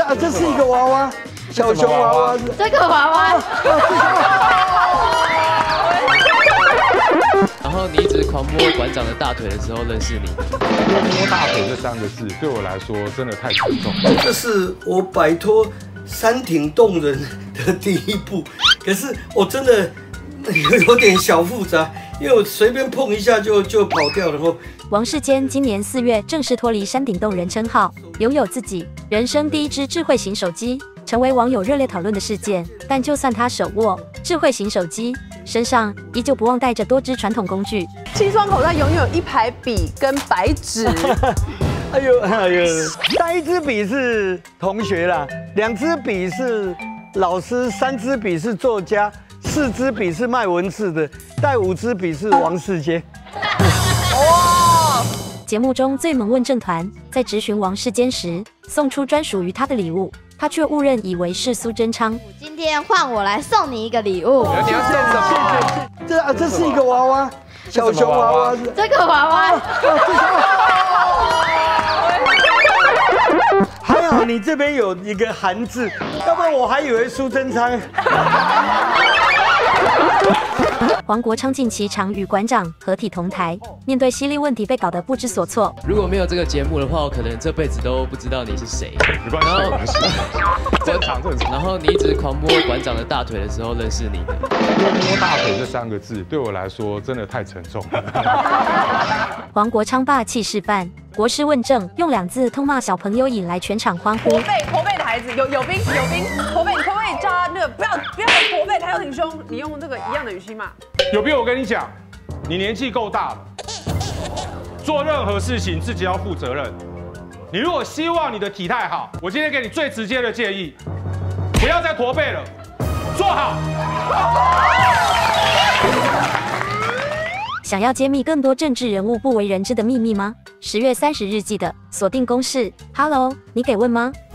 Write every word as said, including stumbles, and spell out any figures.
啊，这是一个娃娃，小熊娃娃。 这个娃娃。 然后你一直狂摸馆长的大腿的时候，认识你。 摸大腿这三个字对我来说真的太沉重。 这是我摆脱山顶洞人的第一步，可是我真的有点小复杂，因为我随便碰一下就就跑掉了。 王世坚今年四月正式脱离山顶洞人称号，拥有自己人生第一支智慧型手机，成为网友热烈讨论的事件。但就算他手握智慧型手机，身上依旧不忘带着多支传统工具。 清爽口袋拥有一排笔跟白纸。 哎呦哎呦，带一支笔是同学啦，两支笔是老师，三支笔是作家，四支笔是卖文字的，带五支笔是王世坚。 哇！节目中最萌问政团在质询王世坚时，送出专属于他的礼物，他却误认以为是苏贞昌。 今天换我来送你一个礼物。 你要送什么？ 这啊，这是一个娃娃，小熊娃娃。 这个娃娃。 还好你这边有一个韩字，要不然我还以为苏贞昌。 黄国昌近期常与馆长合体同台，面对犀利问题被搞得不知所措。 如果没有这个节目的话，我可能这辈子都不知道你是谁。 没关系，没关系，正常正常。 然后你一直狂摸馆长的大腿的时候，认识你的。 摸大腿这三个字对我来说真的太沉重了。 黄国昌霸气示范，国师问政，用两字痛骂小朋友，引来全场欢呼。 驼背驼背的孩子，有有兵有兵，驼背，你可不可以叫他那个不要不要驼背，他要挺胸，你用这个一样的语气骂。 有病！我跟你讲，你年纪够大了，做任何事情自己要负责任。你如果希望你的体态好，我今天给你最直接的建议，不要再驼背了，坐好。 想要揭秘更多政治人物不为人知的秘密吗？十月三十日记得锁定公视。Hello， 你给问吗？